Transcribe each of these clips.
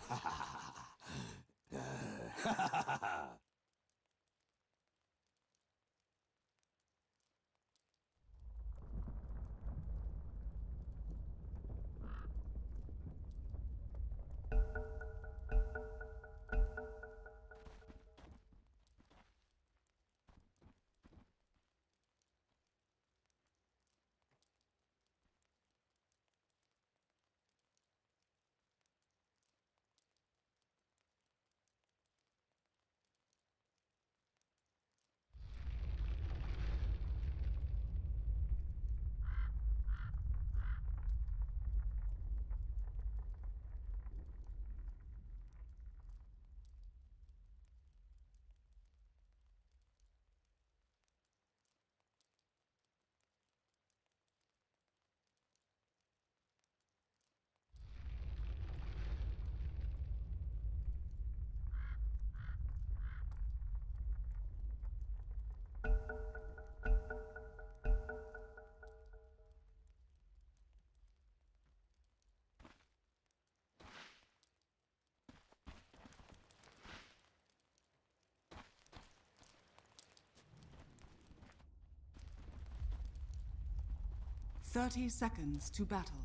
30 seconds to battle.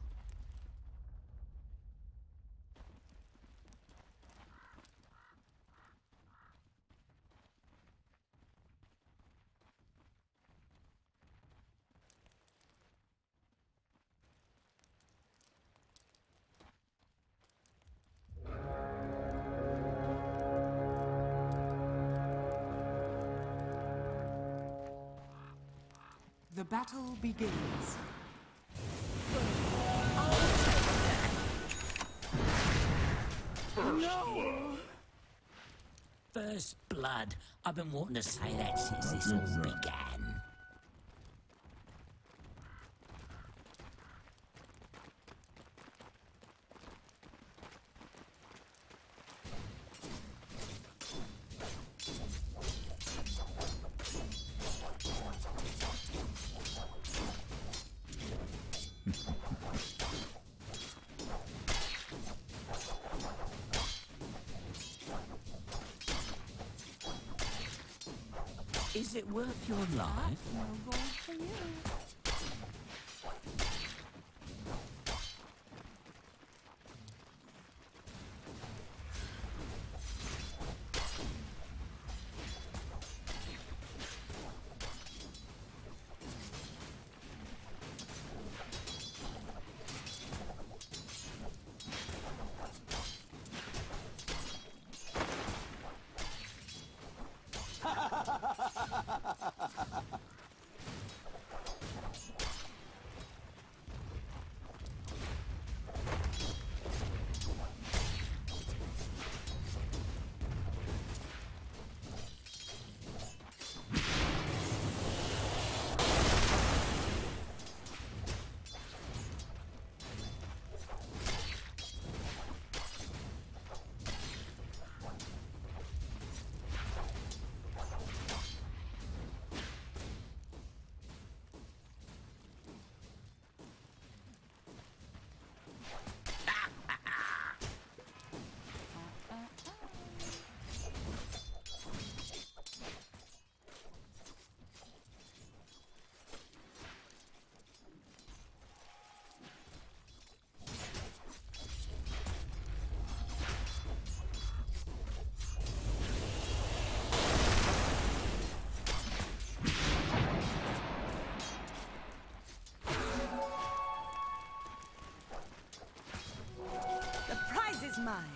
The battle begins. No! First blood. I've been wanting to say that since this all began. Is it worth your life? No gold for you. Mine.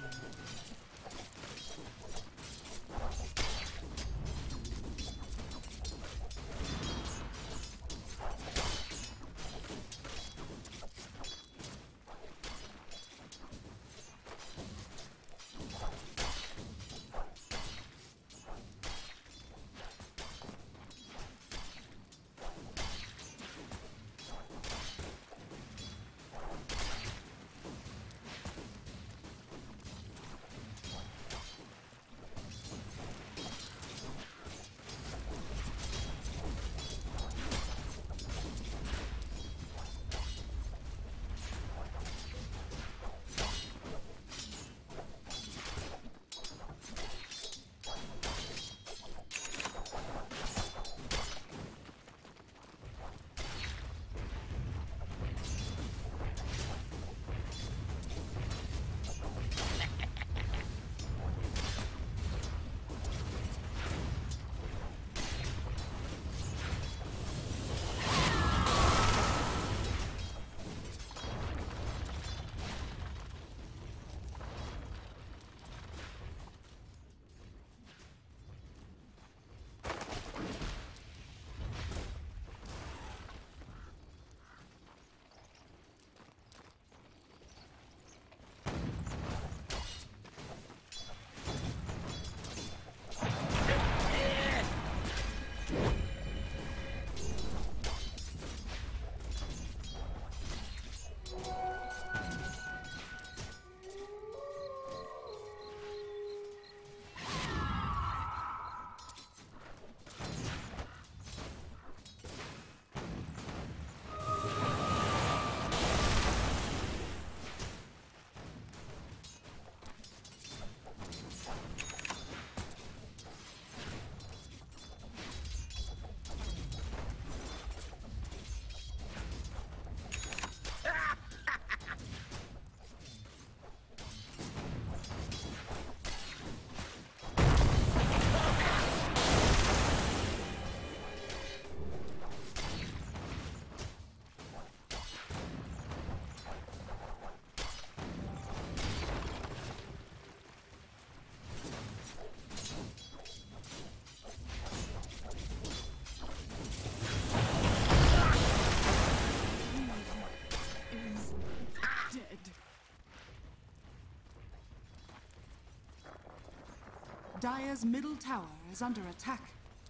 Dire's middle tower is under attack.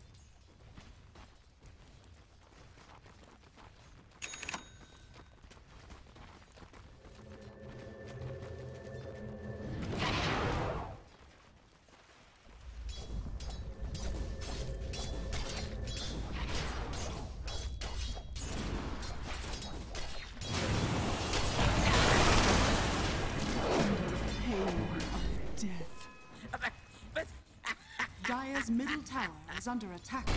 Dire's middle tower is under attack.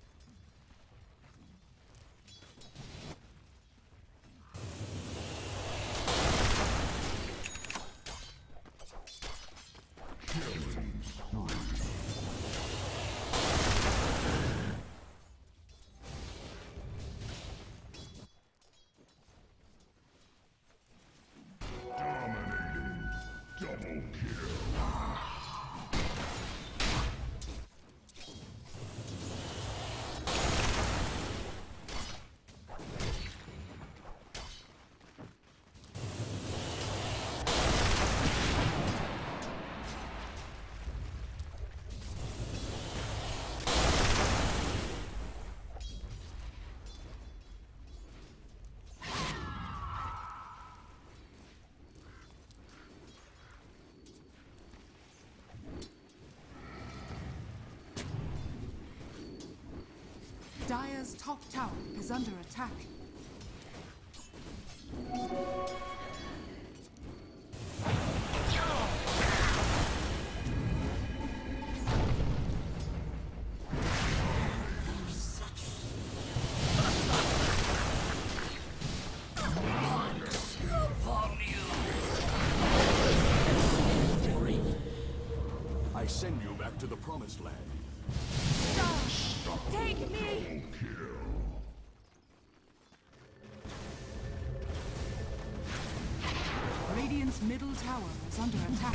Dire's top tower is under attack. I send you back to the promised land. Take me! Radiant's middle tower is under attack.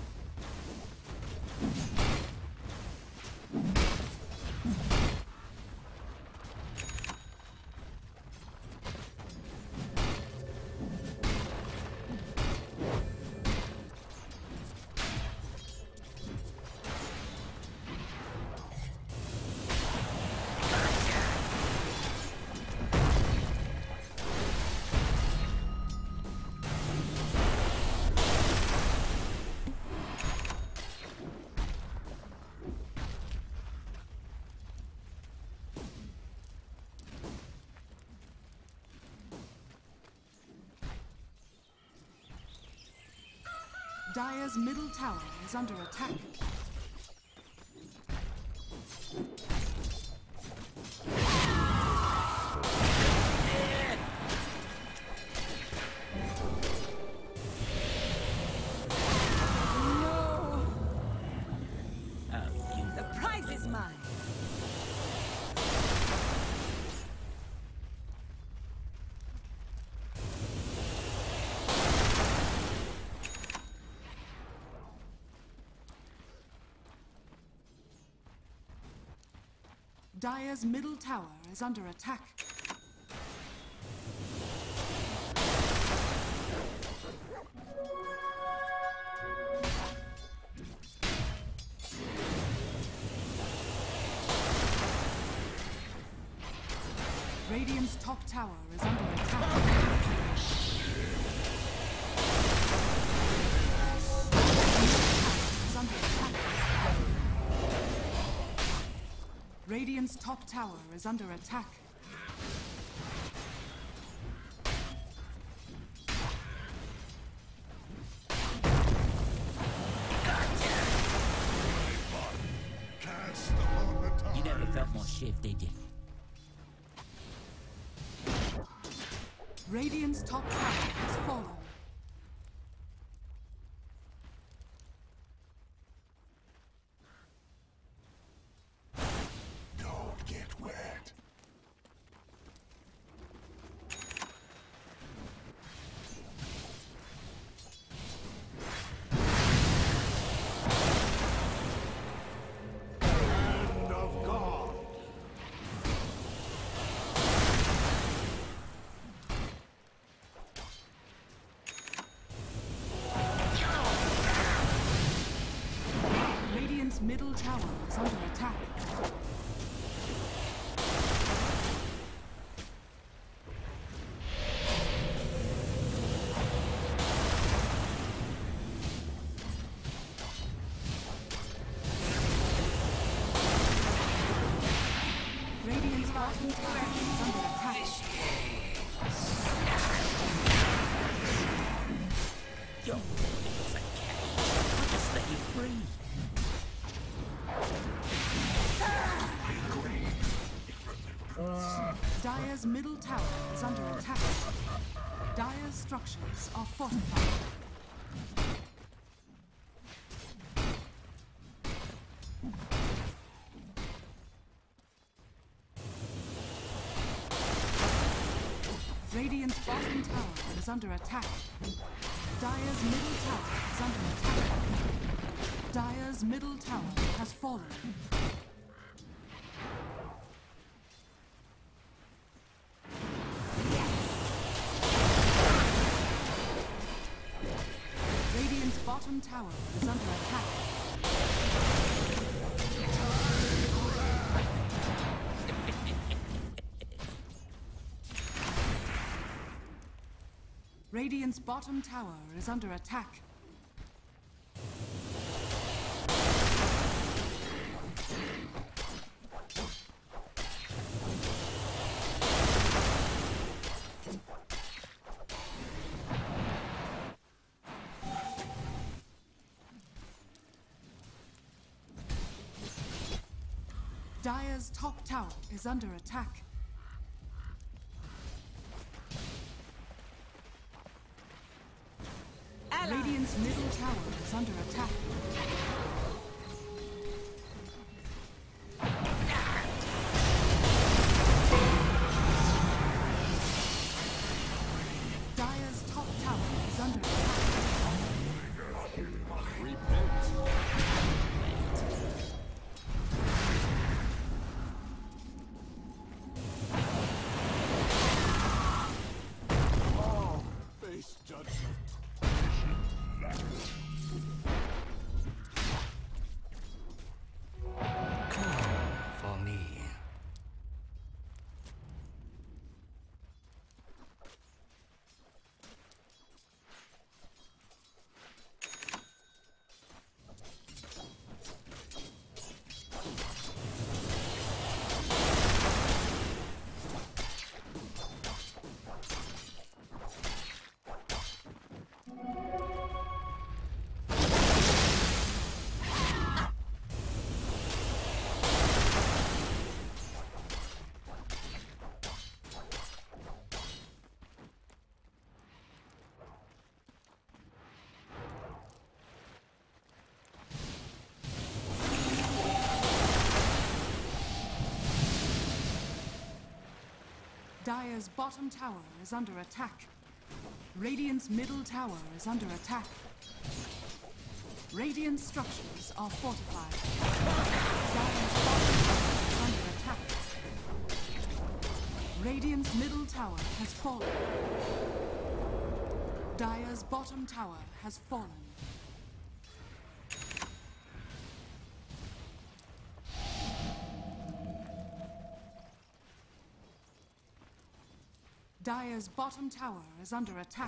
Dire's middle tower is under attack. The prize is mine. Dire's middle tower is under attack. Radiant's top tower is under attack. Is under attack. Radiant's top tower is under attack. You never felt more shift, did you? Radiant's top tower has fallen. Don't get wet. Hand of God. Radiant's middle tower is under attack. Radiant's bottom tower is under attack. Your body's a cage. I'll just let you free. Dire's middle tower is under attack. Dire's structures are fortified. Radiant's bottom tower is under attack. Dire's middle tower is under attack. Dire's middle tower has fallen. Radiant's bottom tower is under attack. Radiant's bottom tower is under attack. Dire's top tower is under attack. Radiant's middle tower is under attack. Dire's top tower is under attack. Repent. Oh, face judgment. For me. Dire's bottom tower is under attack. Radiant's middle tower is under attack. Radiant structures are fortified. Dire's bottom tower is under attack. Radiant's middle tower has fallen. Dire's bottom tower has fallen. Dire's bottom tower is under attack.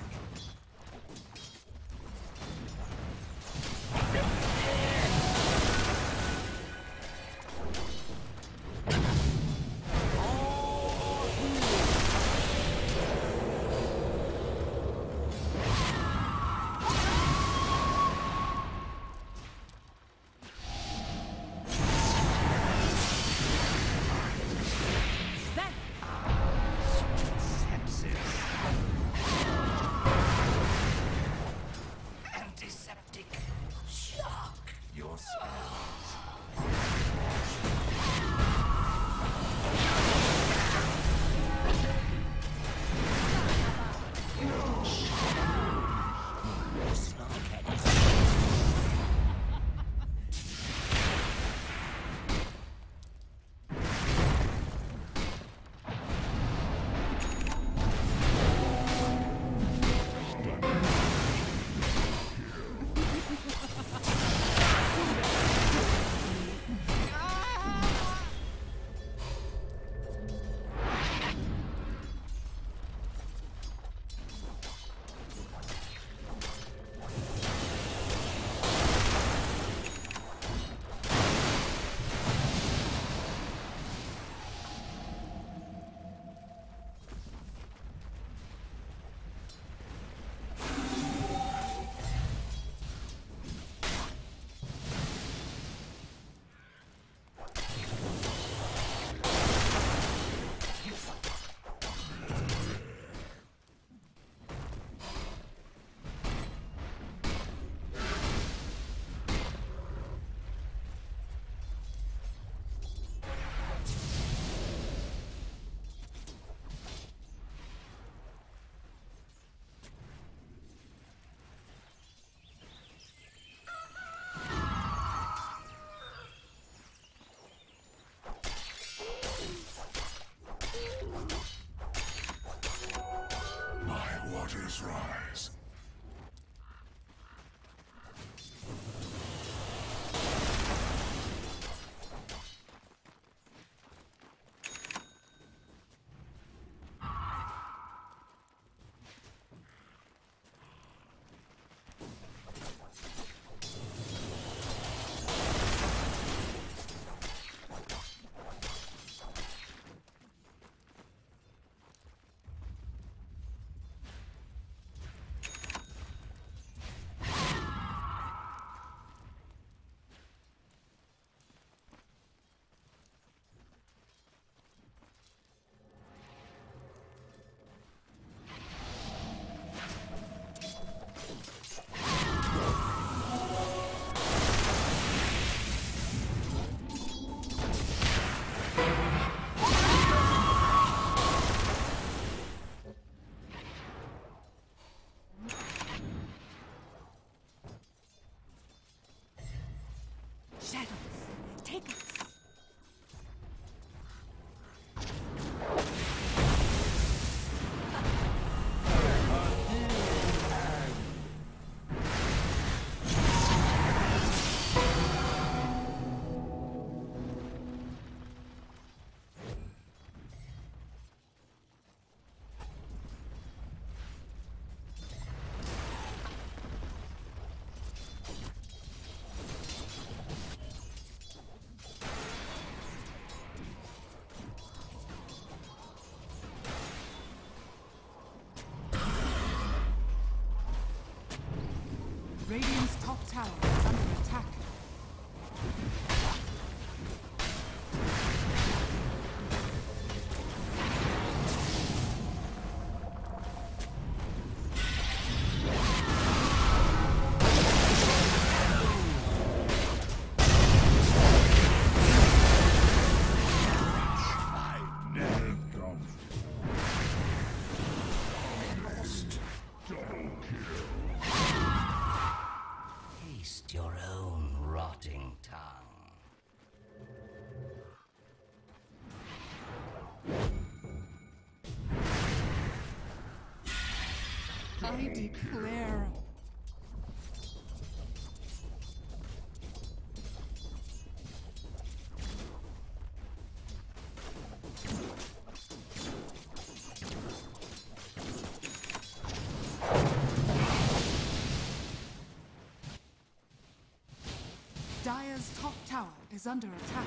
Antiseptic. Shock yourself. tower is under attack. Taste your own rotting tongue. I declare. Dire's top tower is under attack.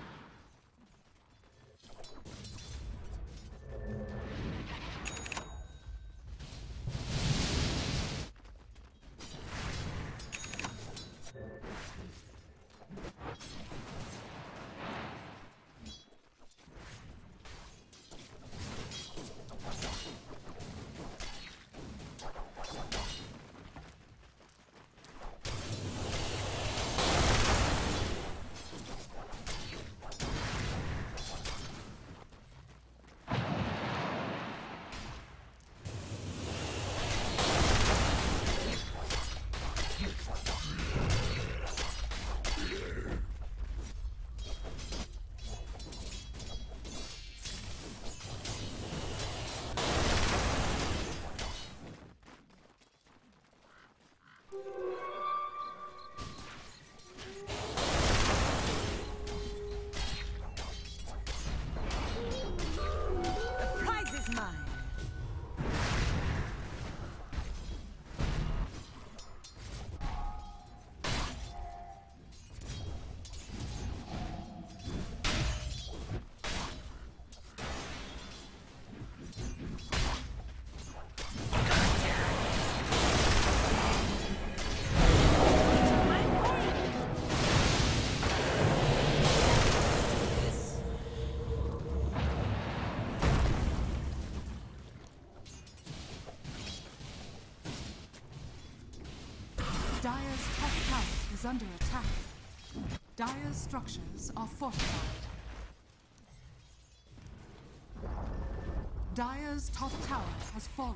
The prize is mine. Dire's top tower is under attack. Dire's structures are fortified. Dire's top tower has fallen.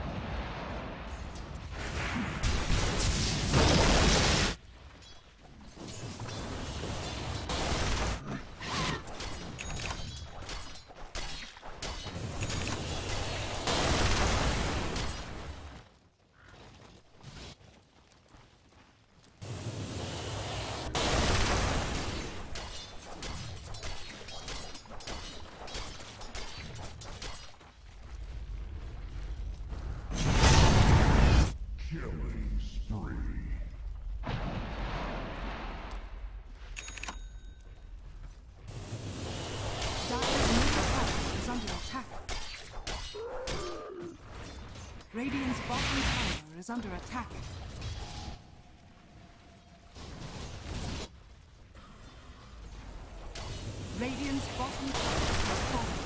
Killing spree. Dire's middle tower is under attack. Radiant's bottom tower is under attack. Radiant's bottom tower has fallen.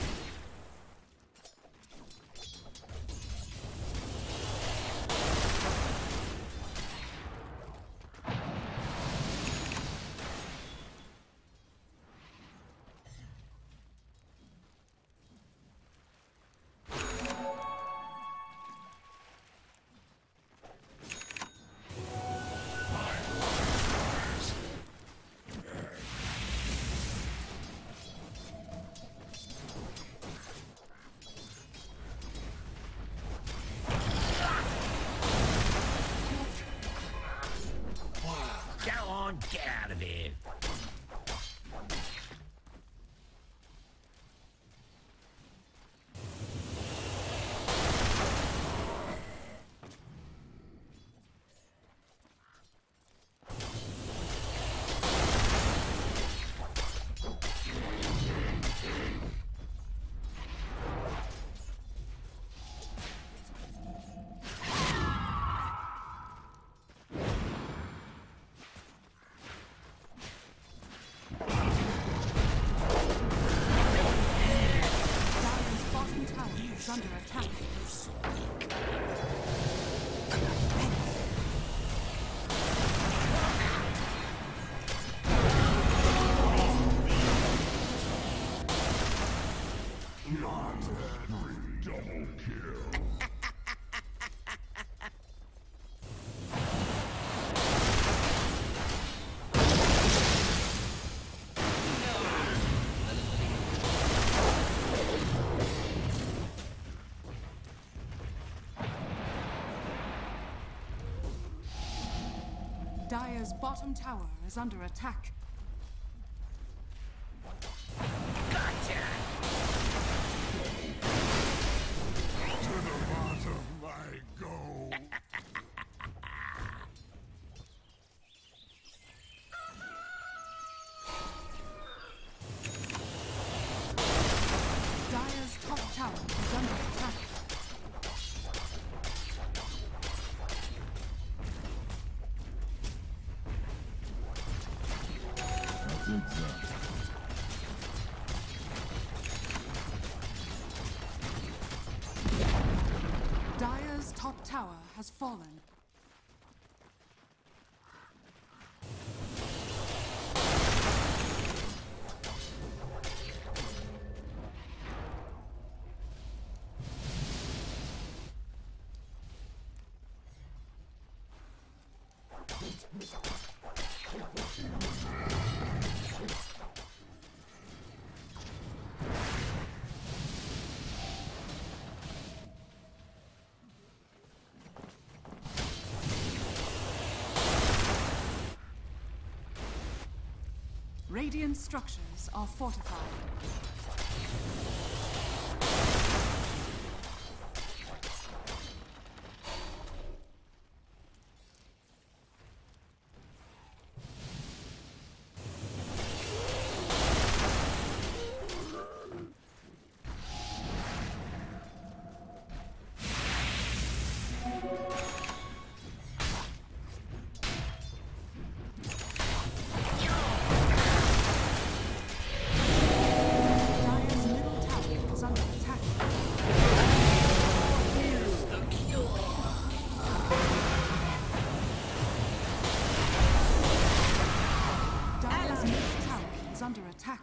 Go on, get out of here. Dire's bottom tower is under attack. To the bottom I go. Dire's top tower is under attack. That's it, sir. Dire's top tower has fallen. Radiant structures are fortified. Dire's middle tower is under attack. Dire's middle tower is under attack.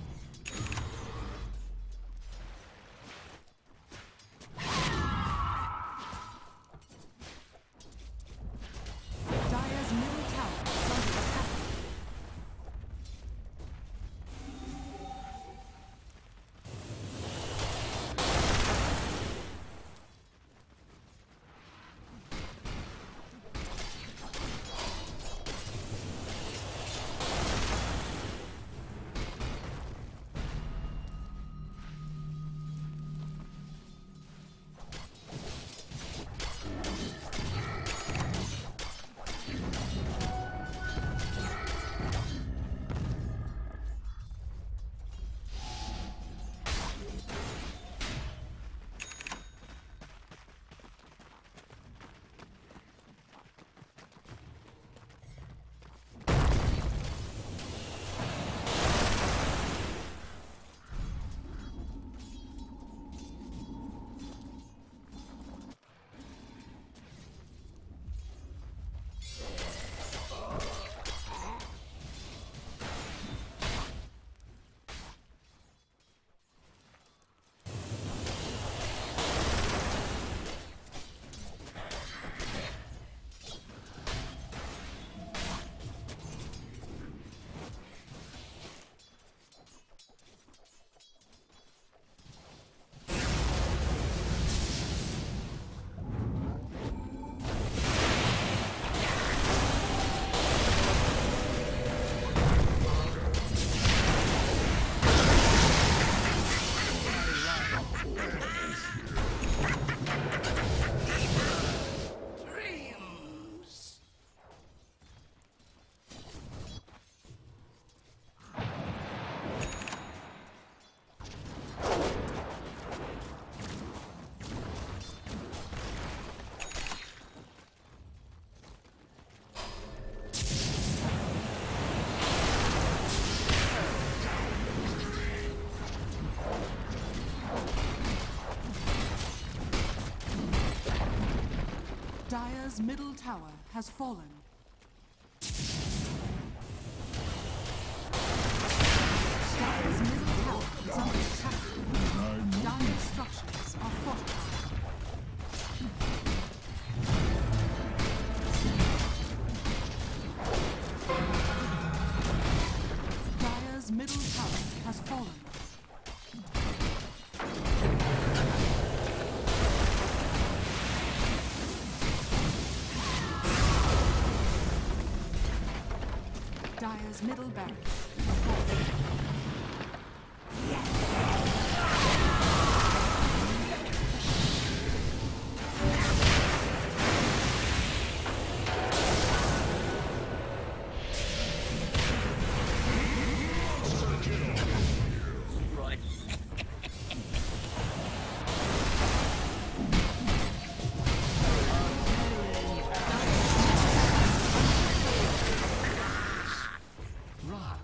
Dire's middle tower is under attack. Dreams. Dire's middle tower has fallen. Dire's middle tower is under attack. Dire's structures are fortified. Dire's middle tower has fallen. Radiant's middle barracks has fallen. Right. Rot.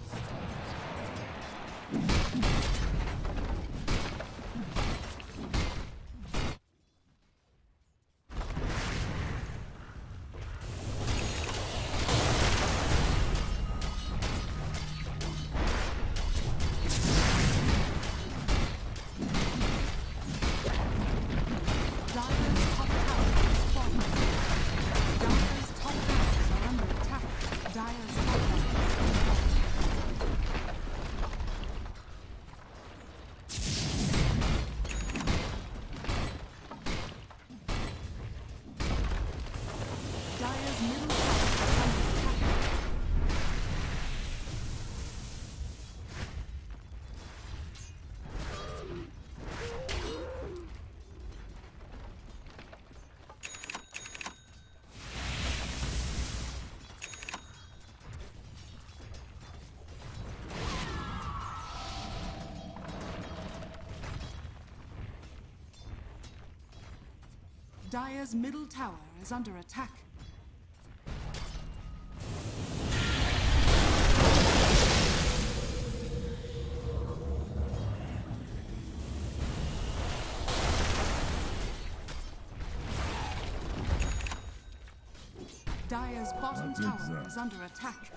Dire's top tower is falling. Dire's top barracks are under attack. Dire's top barracks is falling. Dire's middle tower is under attack. Dire's middle tower is under attack. Dire's bottom That's it, tower sir. is under attack.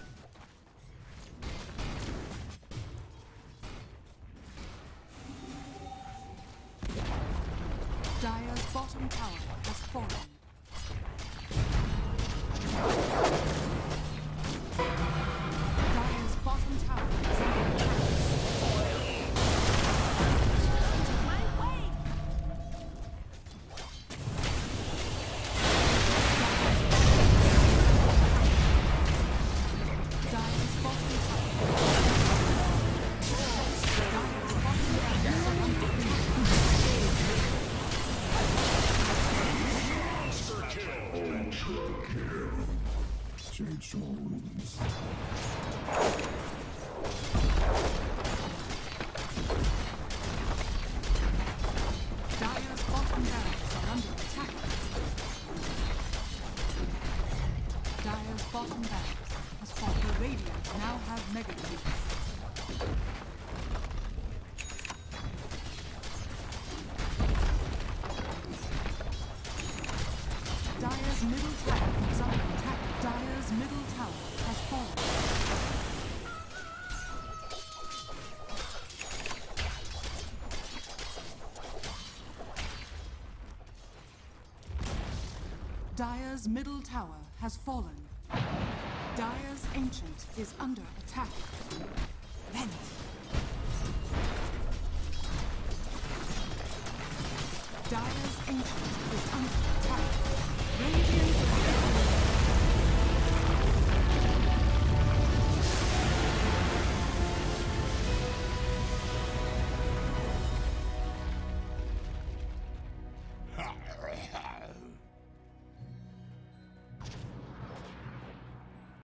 Dire's bottom tower has fallen. Dire's bottom tower is under attack. Dire's bottom tower. Dire's bottom barracks are under attack. Shade Shaw rules. Dire's bottom barracks are under attack. Dire's bottom barracks has fallen. The Radiant now have mega cubes. Dire's middle tower is under attack. Dire's middle tower has fallen. Dire's middle tower has fallen. Dire's ancient is under attack. Vent. Dire's ancient is under attack. Radiant